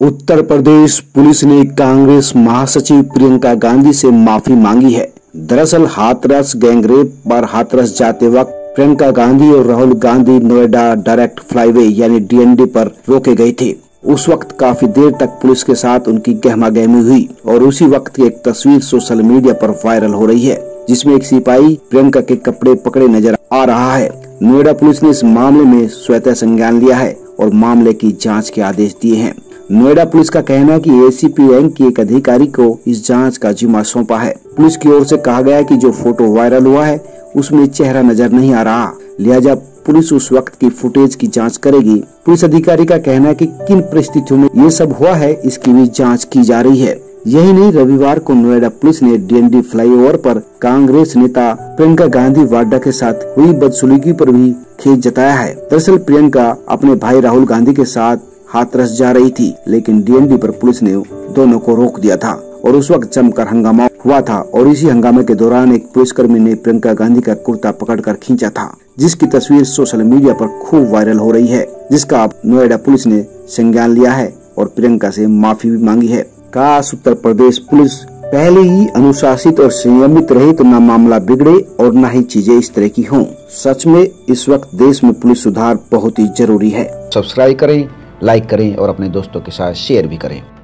Uttar Pradesh police ने कांग्रेस महासचिव प्रियंका गांधी से माफी मांगी है। दरअसल हाथरस गैंगरेप पर हाथरस जाते वक्त प्रियंका गांधी और राहुल गांधी नोएडा डायरेक्ट फ्लाईवे यानी डीएनडी पर रोके गए थे। उस वक्त काफी देर तक पुलिस के साथ उनकी गहमागहमी हुई और उसी वक्त की एक तस्वीर सोशल मीडिया पर वायरल हो रही है, जिसमें एक सिपाही प्रियंका के कपड़े पकड़े नजर आ रहा है। नोएडा पुलिस ने इस मामले में स्वतः संज्ञान लिया है और मामले की जांच के आदेश दिए हैं। नोएडा पुलिस का कहना है कि एसीपी रैंक के एक अधिकारी को इस जांच का जिम्मा सौंपा है। पुलिस की ओर से कहा गया है कि जो फोटो वायरल हुआ है उसमें चेहरा नजर नहीं आ रहा, लिहाजा पुलिस उस वक्त की फुटेज की जांच करेगी। पुलिस अधिकारी का कहना है कि किन परिस्थितियों में ये सब हुआ है इसकी भी जांच की जा रही है। यही नहीं, रविवार को नोएडा पुलिस ने डीएनडी फ्लाईओवर पर कांग्रेस नेता प्रियंका गांधी वाड्रा के साथ हुई बदसलूकी पर भी खेद जताया है। दरअसल प्रियंका अपने भाई राहुल गांधी के साथ हाथरस जा रही थी, लेकिन डीएनडी पर पुलिस ने दोनों को रोक दिया था और उस वक्त जमकर हंगामा हुआ था और इसी हंगामे के दौरान एक पुलिसकर्मी ने प्रियंका गांधी का कुर्ता पकड़कर खींचा था, जिसकी तस्वीर सोशल मीडिया पर खूब वायरल हो रही है, जिसका अब नोएडा पुलिस ने संज्ञान लिया है और प्रियंका से माफी भी मांगी है। काश उत्तर प्रदेश पुलिस पहले ही अनुशासित और संयमित रहे तो न मामला बिगड़े और न ही चीजें इस तरह की हों। सच में इस वक्त देश में पुलिस सुधार बहुत ही जरूरी है। सब्सक्राइब करें, लाइक करें और अपने दोस्तों के साथ शेयर भी करें।